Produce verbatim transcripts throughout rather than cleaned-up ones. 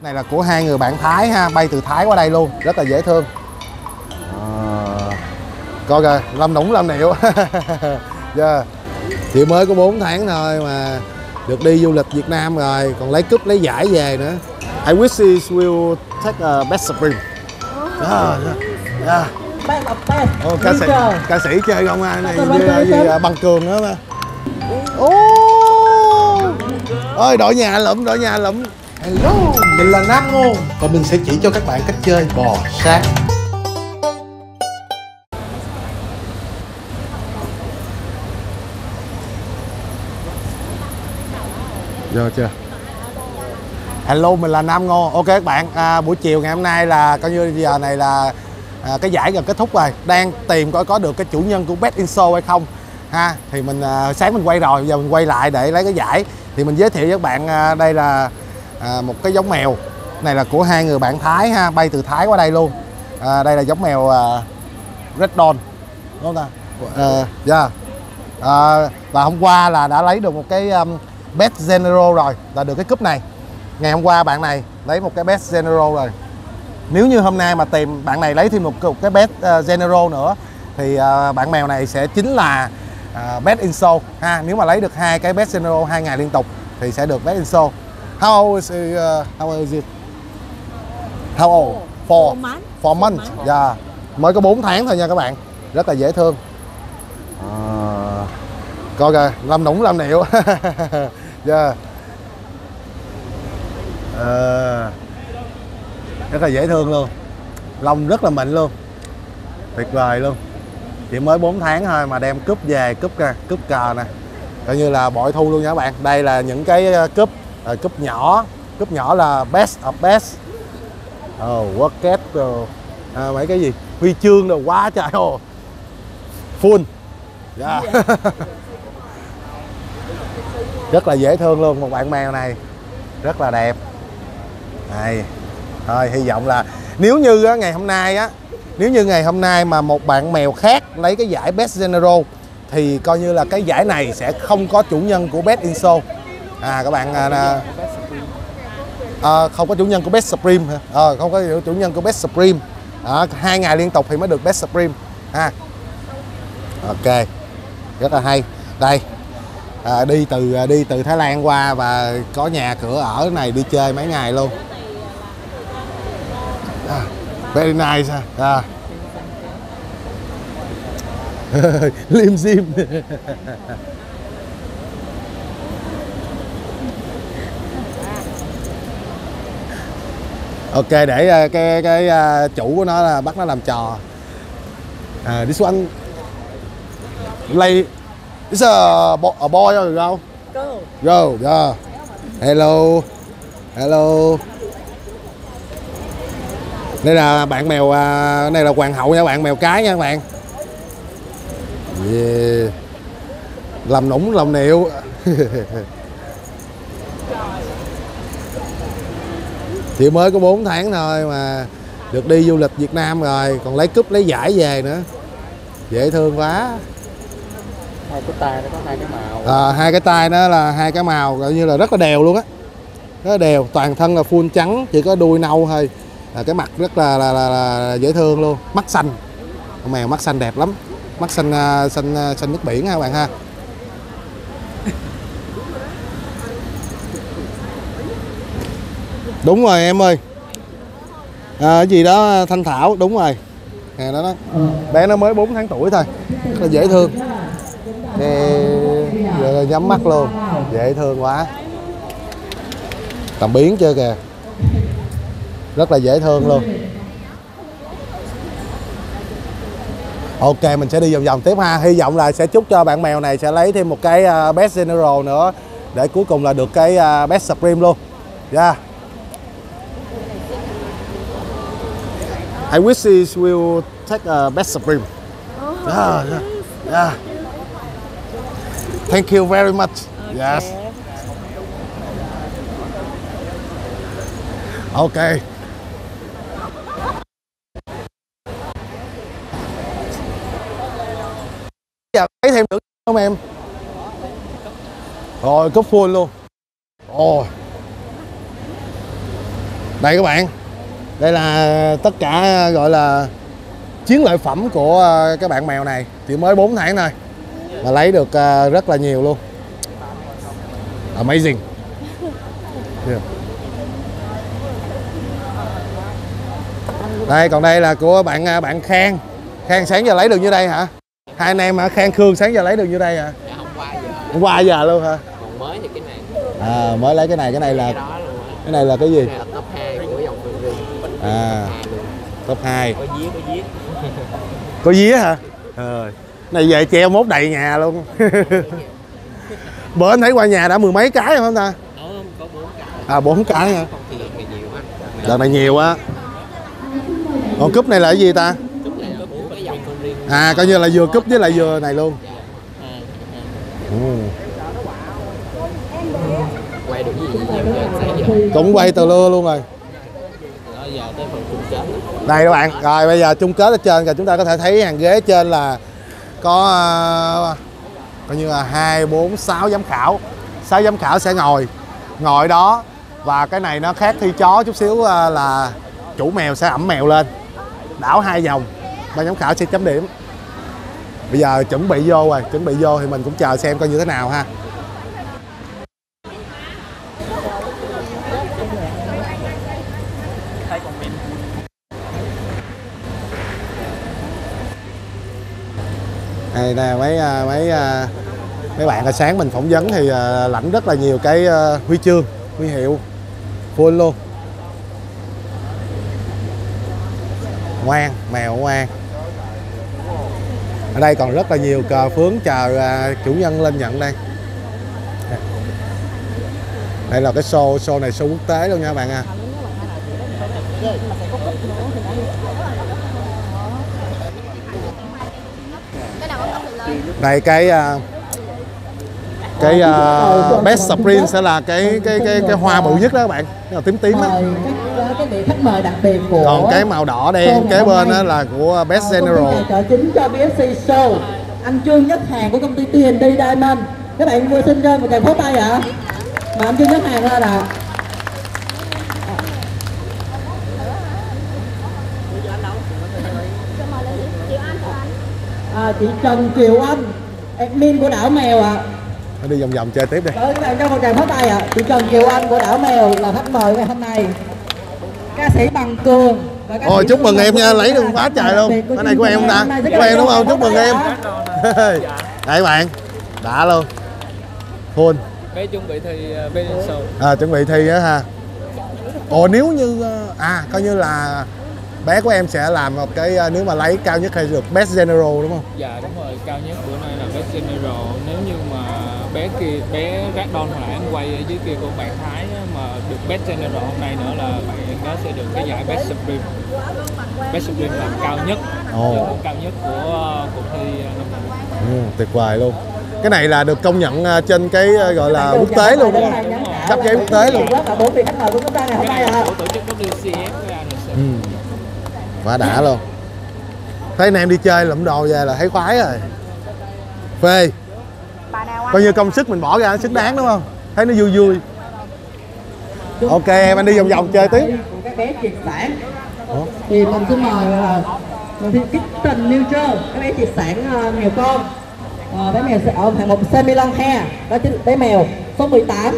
Này là của hai người bạn Thái ha, bay từ Thái qua đây luôn, rất là dễ thương. À, coi kìa, Lâm Nũng Lâm Niệu. Yeah. Chị mới có bốn tháng thôi mà được đi du lịch Việt Nam rồi, còn lấy cúp lấy giải về nữa. I wish you will take a best Supreme. Yeah, yeah, yeah. Oh, ca sĩ ca sĩ chơi không ai này gì, gì Bằng Cường nữa mà. Oh. Ơi đội nhà lụm, đội nhà lụm. Hello, mình là Nam Ngôn và mình sẽ chỉ cho các bạn cách chơi bò sát. Vô chưa? Hello, mình là Nam Ngôn. Ok các bạn, à, buổi chiều ngày hôm nay là coi như giờ này là à, cái giải gần kết thúc rồi. Đang tìm coi có được cái chủ nhân của Bet in Show hay không ha. Thì mình à, sáng mình quay rồi, giờ mình quay lại để lấy cái giải. Thì mình giới thiệu với các bạn à, đây là à, một cái giống mèo. Này là của hai người bạn Thái ha, bay từ Thái qua đây luôn. À, đây là giống mèo à, Red Dawn, đúng không ta? À, yeah. À, và hôm qua là đã lấy được một cái um, Best General rồi, là được cái cúp này. Ngày hôm qua bạn này lấy một cái Best General rồi. Nếu như hôm nay mà tìm bạn này lấy thêm một cái Best uh, General nữa thì uh, bạn mèo này sẽ chính là uh, Best in Show ha. Nếu mà lấy được hai cái Best General hai ngày liên tục thì sẽ được Best in Show. How old is it? Uh, how old is it? How old? Four. Four months. Yeah. Mới có bốn tháng thôi nha các bạn. Rất là dễ thương. Uh, coi kìa, Lâm Nũng Lâm Niệu. Yeah. Uh, rất là dễ thương luôn, lông rất là mịn luôn, tuyệt vời luôn. Chỉ mới bốn tháng thôi mà đem cúp về, cúp nè, cúp cờ nè, coi như là bội thu luôn nha các bạn. Đây là những cái cúp, uh, cúp nhỏ, cúp nhỏ là best of best, oh, work rồi, à, mấy cái gì huy chương rồi quá trời, oh. Full, yeah. Rất là dễ thương luôn, một bạn mèo này rất là đẹp. Này, thôi hy vọng là nếu như á, ngày hôm nay á, nếu như ngày hôm nay mà một bạn mèo khác lấy cái giải Best General thì coi như là cái giải này sẽ không có chủ nhân của Best in Show. À các bạn à, à, không có chủ nhân của Best Supreme hả? À, không có chủ nhân của Best Supreme. À, hai ngày liên tục thì mới được Best Supreme. Ha. Ok, rất là hay. Đây. À, đi từ đi từ Thái Lan qua và có nhà cửa ở này đi chơi mấy ngày luôn. À, very nice. À. Lim dim. Ok, để cái cái chủ của nó là bắt nó làm trò. À, this one lay. It's a, bo a boy or girl? Go. Go, yeah. Hello. Hello. Đây là bạn mèo, à, này là hoàng hậu nha bạn, mèo cái nha các bạn. Yeah. Làm Nũng Lâm Niệu. Chị mới có bốn tháng thôi mà được đi du lịch Việt Nam rồi, còn lấy cúp lấy giải về nữa. Dễ thương quá. Hai cái tay nó có hai cái màu. À, hai cái tay nó là hai cái màu gọi như là rất là đều luôn á, rất là đều, toàn thân là full trắng, chỉ có đuôi nâu thôi. À, cái mặt rất là, là, là, là dễ thương luôn, mắt xanh, con mèo mắt xanh đẹp lắm, mắt xanh xanh xanh nước biển ha các bạn ha. Đúng rồi em ơi, à, cái gì đó Thanh Thảo, đúng rồi, nè đó đó, bé nó mới bốn tháng tuổi thôi, rất là dễ thương. Nè, giờ nhắm mắt luôn, dễ thương quá, tầm biến chưa kìa, rất là dễ thương luôn. Ok, mình sẽ đi vòng vòng tiếp ha, hy vọng là sẽ chúc cho bạn mèo này sẽ lấy thêm một cái Best General nữa để cuối cùng là được cái Best Supreme luôn. Yeah. I wish you will take a Best Supreme. Yeah, yeah, yeah. Thank you very much. Okay. Yes. Ok. Giờ lấy thêm được không em? Rồi cúp full luôn. Ồ. Đây các bạn, đây là tất cả gọi là chiến lợi phẩm của các bạn mèo này, chỉ mới bốn tháng thôi mà lấy được rất là nhiều luôn. Amazing. Yeah. Đây, còn đây là của bạn bạn Khang. Khang sáng giờ lấy được như đây hả? Hai anh em hả? Khang Khương sáng giờ lấy được như đây hả? Dạ, hôm qua giờ. Hôm qua giờ luôn hả? Còn mới thì cái này. À, mới lấy cái này, cái này là cái, cái này là cái gì? Cái này là top hai của dòng Phương Ring. À, top hai. Có día, có día. Có día hả? Ờ. Này về treo mốt đầy nhà luôn. Bữa anh thấy qua nhà đã mười mấy cái rồi không ta? Không, có bốn cái. À, bốn cái hả? Không thì lần này nhiều á. Lần này nhiều á. Còn cúp này là cái gì ta? Cúp này là của cái dòng Phương Ring. À, coi như là vừa cúp với lại vừa này luôn. Ừ. Quay được gì nhiều giờ sáng giờ. Cũng quay từ lưa luôn rồi. Đó giờ tới phần chung kết. Đây các bạn, rồi bây giờ chung kết ở trên rồi chúng ta có thể thấy hàng ghế trên là có uh, coi như là hai, bốn, sáu giám khảo. sáu giám khảo sẽ ngồi ngồi đó, và cái này nó khác thi chó chút xíu uh, là chủ mèo sẽ ẵm mèo lên, đảo hai vòng, ban giám khảo sẽ chấm điểm. Bây giờ chuẩn bị vô rồi, chuẩn bị vô thì mình cũng chờ xem coi như thế nào ha. Đây nè, mấy mấy mấy bạn hồi sáng mình phỏng vấn thì lãnh rất là nhiều cái huy chương, huy hiệu full luôn. Ngoan, mèo ngoan. Ở đây còn rất là nhiều cờ phướng chờ chủ nhân lên nhận đây. Đây là cái show, show này show quốc tế luôn nha các bạn à. Đây cái cái uh, best sprint sẽ là cái cái cái cái hoa bự nhất đó các bạn, cái màu tím tím á. Cái vị khách mời đặc biệt của còn cái màu đỏ đen kế bên đó là của best general. Trợ chính cho bê ép xê Show, anh Trương Nhất Hàng của công ty tê en đê Diamond. Các bạn vừa xin rơi một tràng pháo tay ạ. Mà anh Trương Nhất Hàng ra là à, chị Trần Kiều Anh, admin của Đảo Mèo ạ. À. Nó đi vòng vòng chơi tiếp đi. Rồi các bạn cho một tràng pháo tay ạ. À. Chị Trần Kiều Anh của Đảo Mèo là khách mời ngày hôm nay. Ca sĩ Bằng Cường. Ôi chúc mừng em nha, lấy được quá trời luôn. Cái này của em không ta? Của em đúng không? Chúc mừng em. Đây các bạn, đã luôn. Full. Bé chuẩn bị thi bên show. À, chuẩn bị thi á ha. Ồ nếu như à coi như là bé của em sẽ làm một cái, nếu mà lấy cao nhất hay được best general đúng không? Dạ đúng rồi, cao nhất bữa nay là best general. Nếu như mà bé kia, bé Ragdoll hồi nãy anh quay ở dưới kia của bạn Thái á, mà được best general hôm nay nữa là bạn đó sẽ được cái giải best supreme. Best supreme là cao nhất, oh. cao nhất của cuộc thi năm nay. Ừ, tuyệt vời luôn. Cái này là được công nhận trên cái gọi là quốc tế luôn đúng không? Cấp giấy quốc tế luôn. Bốn vị khách mời của chúng ta ngày hôm nay ạ. Của tổ chức vê kép xê ép với a en xê. Ừ. Quá đã luôn. Thấy anh em đi chơi lụm đồ về là thấy khoái rồi. Phê. Coi như công sức mình bỏ ra xứng đáng đúng không? Thấy nó vui vui. Ok em, anh đi vòng vòng chơi tiếp. Các bé triệt sản. Thì mình xin mời là Kitten Neutral, các bé triệt sản uh, mèo con. Uh, bé mèo sẽ ở hạng một semi long hair, đó chính bé mèo số mười tám.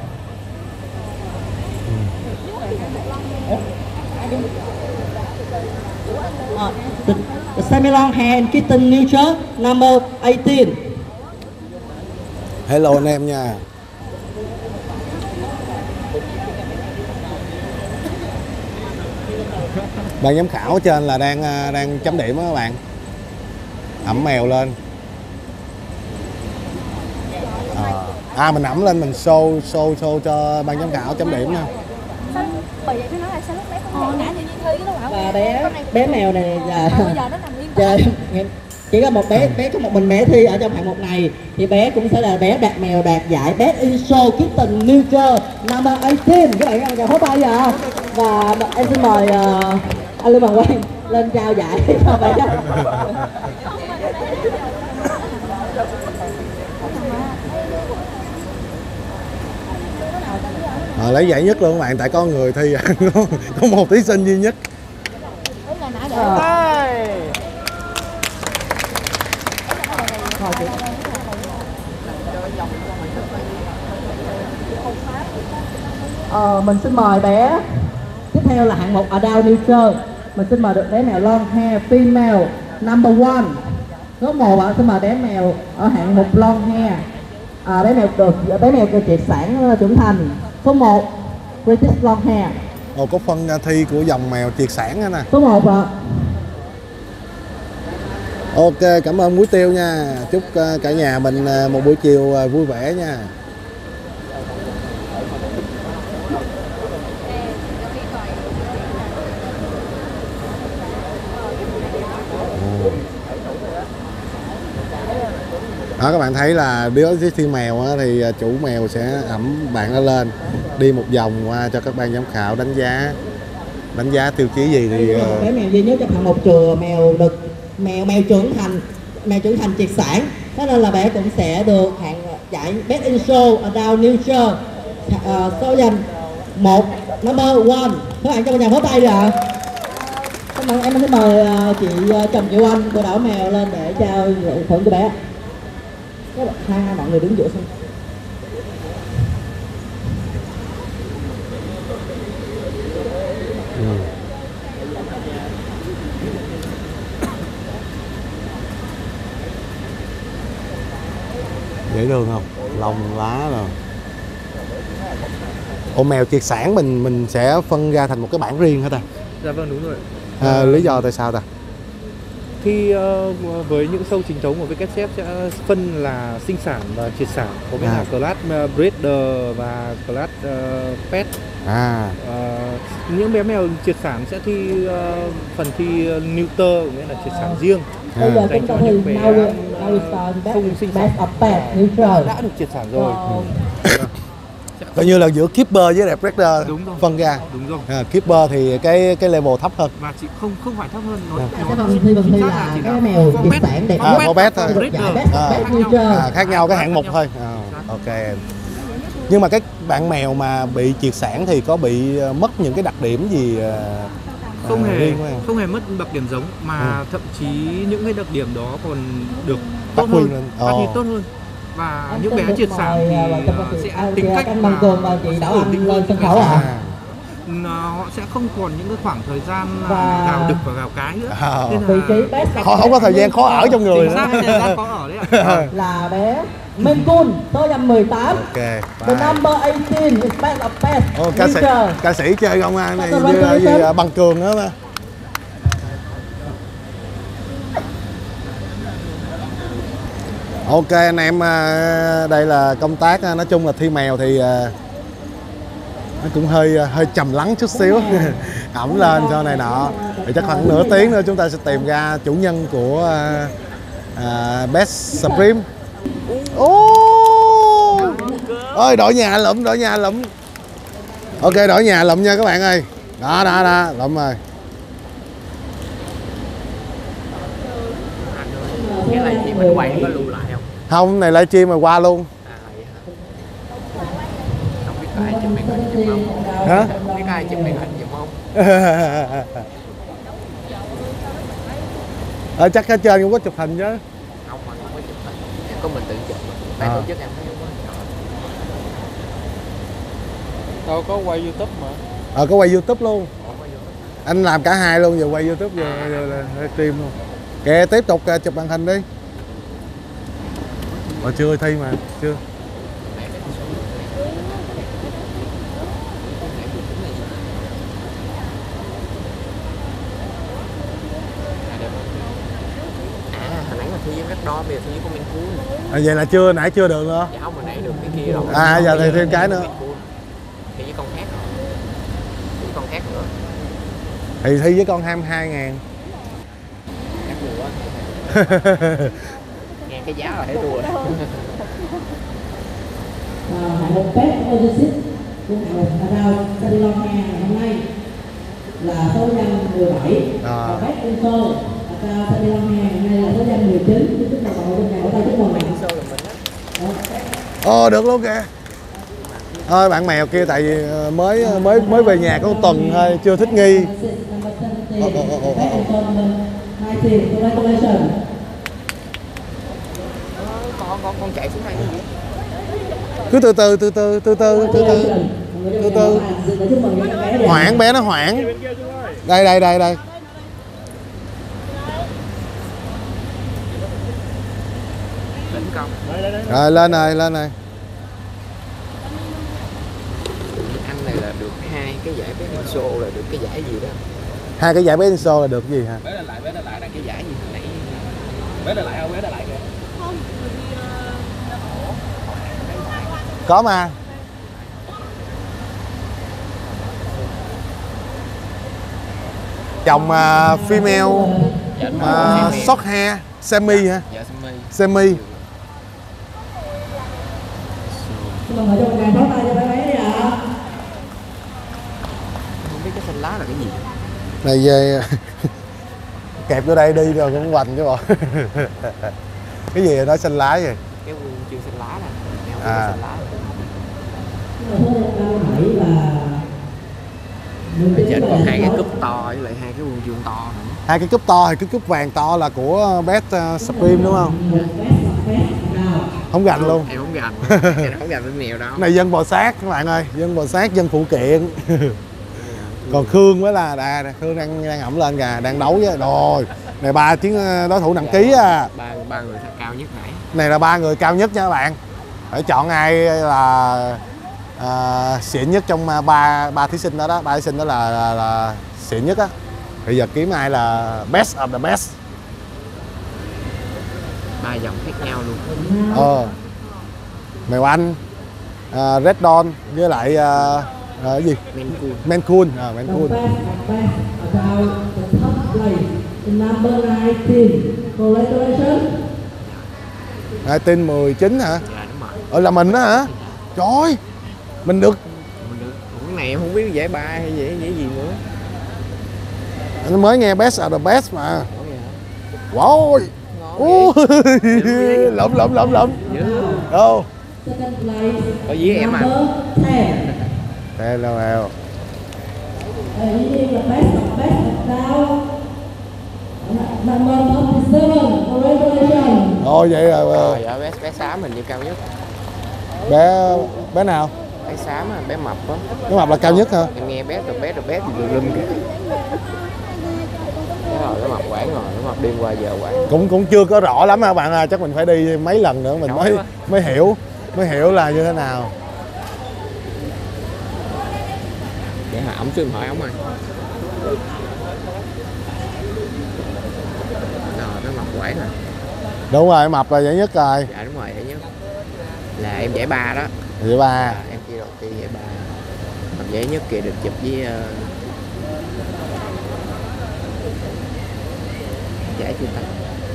Uh, the, the semi long hair and kitten neutral number eighteen. Hello anh em nha. Ban giám khảo ở trên là đang đang chấm điểm đó các bạn. Ẩm mèo lên. À, à mình ẩm lên mình show show show cho ban giám khảo chấm điểm nha. Và bé bé mèo này là chơi chỉ có một bé bé có một mình bé thi ở trong hạng mục này thì bé cũng sẽ là bé đạt mèo đạt giải Best in Show Kitten Neutral number eighteen. Các bạn chào pháo tay ạ. Và em xin mời uh, anh Lương Bằng Quang lên trao giải cho bé. Ờ, lấy giải nhất luôn các bạn, tại có người thi có, có một thí sinh duy nhất. Ờ, mình xin mời bé tiếp theo là hạng mục Adult Nature. Mình xin mời được bé mèo long hair female number one. Số một ạ, xin mời bé mèo ở hạng mục long hair. À, bé mèo được bé mèo được triệt sản trưởng thành. Số một British long hair. Ồ, có phân thi của dòng mèo triệt sản nữa nè. Số một ạ. Ok, cảm ơn Muối Tiêu nha. Chúc cả nhà mình một buổi chiều vui vẻ nha. Đó, các bạn thấy là đối với thi mèo á, thì chủ mèo sẽ ẵm bạn nó lên đi một vòng qua cho các ban giám khảo đánh giá đánh giá tiêu chí gì thì uh... bé mèo duy nhất trong hạng mục chừa mèo được mèo mèo trưởng thành mèo trưởng thành triệt sản, thế nên là bé cũng sẽ được hạng giải Best in Show Adult Nature. Uh, số danh một number one. Các bạn cho nhà pháo tay rồi ạ. Cảm ơn. Em xin mời uh, chị uh, Trần Diệu Anh của đảo mèo lên để trao giải thưởng cho bé. Các bạn hai mọi người đứng giữa sân. Ừ. Dễ thương không? Lông lá rồi. Ồ, mèo triệt sản mình mình sẽ phân ra thành một cái bảng riêng hả ta? Dạ vâng, đúng rồi. À, lý do tại sao ta? Thì uh, với những show chính thống của vê kép xê ép sẽ phân là sinh sản và triệt sản, có nghĩa à. là class breeder và class uh, pet. À. Uh, những bé mèo triệt sản sẽ thi uh, phần thi neuter, nghĩa là triệt sản riêng. À. Bây giờ chúng ta thi now không sinh sản đã được triệt sản rồi. Ừ. Coi như là giữa keeper với đẹp breeder phân ra. Đúng rồi. À, keeper thì cái cái level thấp hơn. Và chỉ không không phải thấp hơn, nó, à. Cái phần thi phần thi là cái mèo triệt sản đẹp à, có best thôi. À. À, khác nhau cái hạng mục thôi. À, ok. Nhưng mà cái bạn mèo mà bị triệt sản thì có bị mất những cái đặc điểm gì không à, hề không hề mất đặc điểm giống mà ừ. thậm chí những cái đặc điểm đó còn được tốt phát hơn, phát huy oh. tốt hơn. Và những bé triệt sản thì uh, sẽ tính cách và chị Đảo Anh lên sân khấu ạ. Họ sẽ không còn những cái khoảng thời gian và... gào đực và gào cái nữa. À. Nên vị trí best họ không có thời gian khó ở trong người. Chính xác, thời gian khó ở đấy ạ. Là bé Maine Coon số một mười tám. Ok. The number eighteen is best of best. Oh, ca sĩ ca sĩ chơi công an này như gì Bằng Cường nữa mà. Ok anh em, đây là công tác, nói chung là thi mèo thì nó cũng hơi hơi trầm lắng chút xíu, ẩm lên sau này nọ. Thì chắc khoảng nửa tiếng nữa chúng ta sẽ tìm ra chủ nhân của uh, Best Supreme. Oh! Ôi, đổi nhà lụm, đổi nhà lụm. Ok, đổi nhà lụm nha các bạn ơi. Đó, đó, đó, lụm rồi. Cái này thì mình quay có lưu lại không? Không, này livestream mà qua luôn. À, vậy hả? Không biết có ai chụp màn hình giùm không? Hả? Không biết có ai chụp màn hình giùm không? Ờ, chắc ở trên cũng có chụp hình chứ. Không, mà không có chụp hình. Có mình tự chụp. Tại À. tổ chức em thấy không có. Đâu có quay YouTube mà. Ờ, có quay YouTube luôn. Anh làm cả hai luôn, vừa quay YouTube vừa, vừa là stream luôn. Kìa, tiếp tục chụp màn hình đi. Mà chưa thi mà, chưa. À, hồi nãy là thi với Red Dawn, bây giờ thi với con Maine Coon. À, vậy là chưa, nãy chưa được nữa. Dạ không, hồi nãy được cái kia rồi. À, giờ thì thêm cái nữa. Thi với con khác rồi. Thi với con khác nữa. Thì thi với con hai mươi hai ngàn. Chắc nhiều quá. Nghe cái giá là thấy đùa đó. Hạng mục Best Oasis của hạng mục Adult Salon Hair ngày hôm nay là số danh mười bảy. À. Và Best Info Adult Salon Hair ngày hôm nay là số danh mười chín. Chúc mừng mọi người trong ngày của tay chúc mừng. Ồ, được luôn kìa. Thôi bạn mèo kia tại vì mới mới mới về nhà có một tuần thôi, chưa thích nghi. Ồ, ồ, ồ, ồ, ồ. con con con chạy xuống đây cái gì? Cứ từ từ từ từ từ từ từ từ từ từ hoảng, bé nó hoảng. Đây đây đây đây. Tấn công. Rồi lên này lên này. Anh này là được hai cái giải bé show, là được cái giải gì đó. Hai cái giải bé show là được cái gì hả? Bé là lại bé là lại là cái giải gì hồi nãy. Bé là lại không, bé là lại kìa. Có mà. Chồng uh, female uh, short hair semi hả? Dạ semi. Semi. Mọi người trong ngày pháo tay cho bé bé đi ạ. Không biết cái xanh lá là cái gì. Này về kẹp vô đây đi rồi cũng hoành chứ bộ. Cái gì nói xanh lá vậy? Cái huân chương xanh lá này. À. Xanh lá. Ở trên còn hai cái cúp to với lại hai cái huân chương to nữa. Hai cái cúp to thì cái cúp vàng to là của Best uh, Supreme đúng không? Không gành luôn. Em không gành. Em không gành bên mèo đâu. Này dân bò sát các bạn ơi, dân bò sát, dân phụ kiện. Còn Khương mới là đà, Khương đang đang ẩm lên kìa, đang đấu với rồi. Này ba chiến đối thủ nặng ký à. Ba ba người cao nhất nãy. Này là ba người cao nhất nha các bạn. Phải chọn ai là uh, xịn nhất trong ba ba thí sinh đó đó, ba thí sinh đó là là, là xịn nhất á. Bây giờ kiếm ai là best of the best. Ba dòng khác nhau luôn. Ờ. Mèo Anh, uh, Red Dawn với lại uh, uh, cái gì? Mancun. Mancun, à, Mancun. hai tin mười chín hả? Dạ đúng rồi. Ờ là mình đó hả? Trời ơi, mình được. Mình được. Cái này em không biết giải ba hay giải giải gì nữa. Anh mới nghe best of the best mà. Ủa vậy hả? Wow. Ngon Ui, lụm lụm lụm lụm. dữ. Đâu? Có với em à? Đây là mèo. Ôi vậy rồi. Rồi ở bé bé xám hình như cao nhất. Bé bé nào? Bé xám á, bé mập á. Bé mập là cao nhất hả? Em nghe bé rồi bé rồi bé thì lum lum kìa. Thế rồi nó mập quảng rồi, nó mập đêm qua giờ quảng. Cũng cũng chưa có rõ lắm các bạn ơi, chắc mình phải đi mấy lần nữa mình Nói mới quá. mới hiểu, mới hiểu là như thế nào. Để hỏi ổng xuyên hỏi ổng ơi. Rồi nó mập quảng rồi. Đúng rồi, mập là giải nhất rồi. Dạ đúng rồi vậy nhá. Là em giải ba đó. Giải ba. À, em chia đầu tiên giải ba. Còn giải nhất kia được chụp với uh, giải trung tâm.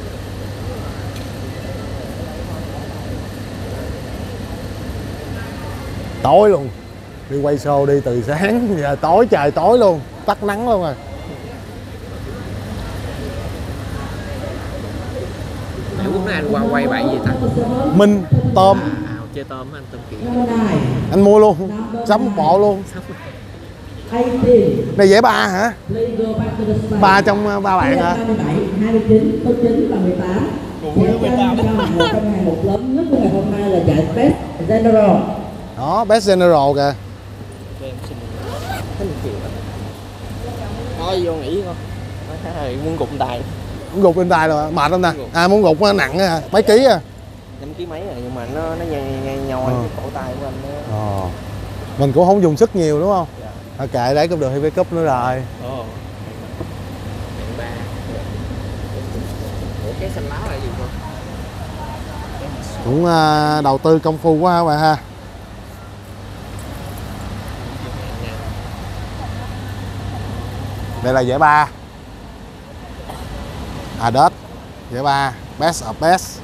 Tối luôn. Đi quay show đi từ sáng giờ tối trời tối luôn, tắt nắng luôn rồi. Nãy lúc đó anh qua quay bạn gì ta? Minh tôm, À, à chơi tôm anh tôm kiện. anh mua luôn, sắm một bộ luôn. Này giải ba hả? Ba trong ba bạn hả? hai mươi chín, số chín và mười tám. Một trong hàng một lớn nhất của ngày hôm nay là giải Best General. Đó, Best General kìa. Thôi vô nghỉ con. Nói muốn gục tay. Muốn gục bên tay rồi, mệt không ta? À muốn gục nặng hả? Mấy ký à? năm ký mấy rồi nhưng mà nó nó nhai nhai nhoi Ờ. cái cổ tay của anh nó. Ờ. Mình cũng không dùng sức nhiều đúng không? Dạ. À, kệ đấy cũng được Hiệp Cup nữa rồi. Ồ. Hạng ba. Ủa cái xanh lá là gì không? Cũng uh, đầu tư công phu quá hả bạn ha. Đây là giải ba. À đất. Giải ba, best of best.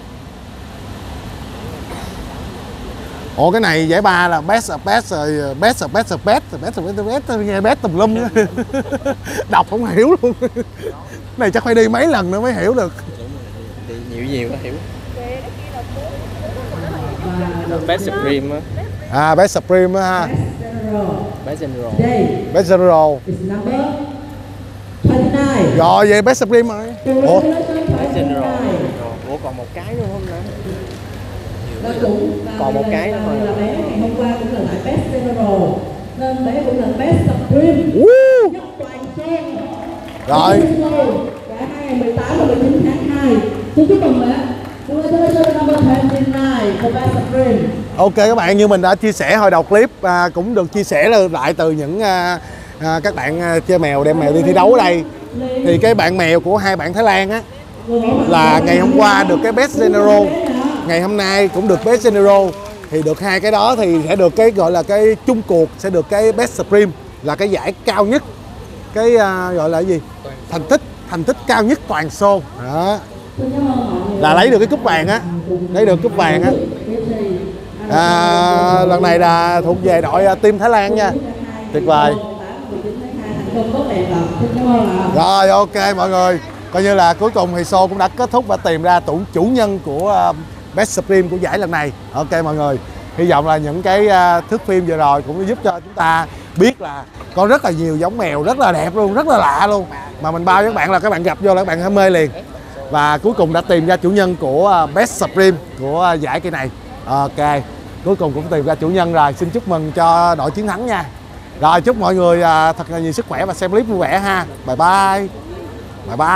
Ủa cái này giải ba là best of best rồi, best of best of best, best of best of best, nghe best tùm lum nữa. Đọc không hiểu luôn. Này chắc phải đi mấy lần nữa mới hiểu được. Đi nhiều nhiều nó hiểu. Best Supreme á. À, Best Supreme á ha. Best General. Best General. Đây Best General. is number twenty-nine. Rồi vậy Best Supreme rồi. Ủa? Best General. Ủa còn một cái nữa không nè? Nó cũng Còn một cái nữa thôi. là bé ngày hôm qua cũng là lại Best General, nên bé cũng là Best Supreme. Woo! Nhất toàn sen. Rồi. Cả hai ngày mười tám và mười chín tháng hai. Xin chúc mừng bé. Congratulations number twenty-nine for Best Supreme. Ok các bạn, như mình đã chia sẻ hồi đầu clip, à, cũng được chia sẻ lại từ những à, à, các bạn à, chơi mèo đem mèo đi thi đấu ở đây. Thì cái bạn mèo của hai bạn Thái Lan á là ngày hôm qua được cái Best General, ngày hôm nay cũng được Best General. Thì được hai cái đó thì sẽ được cái gọi là cái chung cuộc, sẽ được cái Best Supreme là cái giải cao nhất, cái à, gọi là cái gì, thành tích thành tích cao nhất toàn show đó, là lấy được cái cúp vàng á, lấy được cúp vàng á. À, lần này là thuộc về đội uh, team Thái Lan nha, tuyệt vời. Rồi ok mọi người, coi như là cuối cùng thì show cũng đã kết thúc và tìm ra chủ chủ nhân của uh, Best Supreme của giải lần này. Ok mọi người, hy vọng là những cái uh, thước phim vừa rồi cũng giúp cho chúng ta biết là có rất là nhiều giống mèo rất là đẹp luôn, rất là lạ luôn, mà mình bao với các bạn là các bạn gặp vô là các bạn hãy mê liền. Và cuối cùng đã tìm ra chủ nhân của uh, Best Supreme của uh, giải cây này. Ok, cuối cùng cũng tìm ra chủ nhân rồi. Xin chúc mừng cho đội chiến thắng nha. Rồi chúc mọi người uh, thật là nhiều sức khỏe và xem clip vui vẻ ha. Bye bye. Bye bye.